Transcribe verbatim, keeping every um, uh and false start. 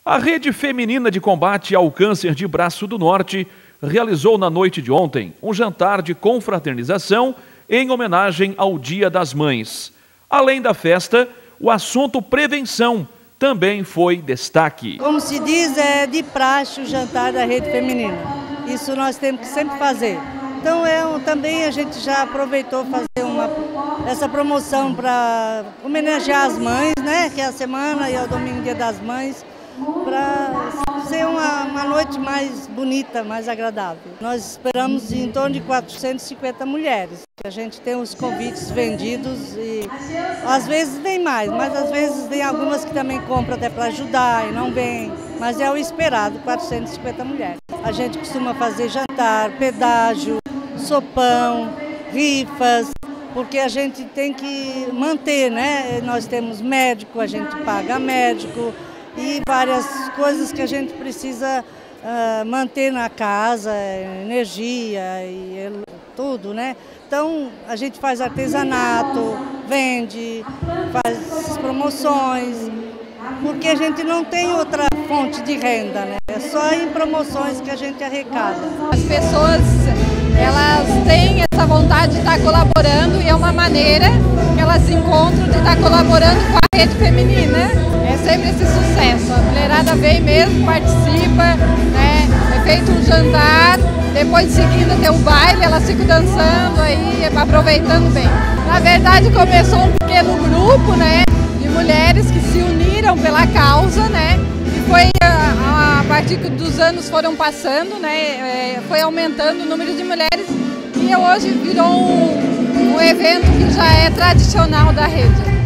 A Rede Feminina de Combate ao Câncer de Braço do Norte realizou na noite de ontem um jantar de confraternização em homenagem ao Dia das Mães. Além da festa, o assunto prevenção também foi destaque. Como se diz, é de praxe o jantar da Rede Feminina. Isso nós temos que sempre fazer. Então é, também a gente já aproveitou fazer uma, essa promoção para homenagear as mães, né? Que é a semana e é o domingo, Dia das Mães, para ser uma, uma noite mais bonita, mais agradável. Nós esperamos em torno de quatrocentas e cinquenta mulheres. A gente tem os convites vendidos e às vezes vem mais, mas às vezes tem algumas que também compram até para ajudar e não vem. Mas é o esperado, quatrocentas e cinquenta mulheres. A gente costuma fazer jantar, pedágio, sopão, rifas, porque a gente tem que manter, né? Nós temos médico, a gente paga médico e várias coisas que a gente precisa uh, manter na casa, energia e tudo, né? Então a gente faz artesanato, vende, faz promoções, porque a gente não tem outra fonte de renda, né? É só em promoções que a gente arrecada. As pessoas, elas têm essa vontade de estar colaborando e é uma maneira que elas encontram de estar colaborando com a Rede Feminina. É sempre esse sucesso. A mulherada vem mesmo, participa, né? É feito um jantar, depois de seguida tem o baile, elas ficam dançando aí, aproveitando bem. Na verdade começou um pequeno grupo, né, de mulheres que se uniram pela causa, né? E foi a, a partir dos anos foram passando, né? Foi aumentando o número de mulheres e hoje virou um, um evento que já é tradicional da rede.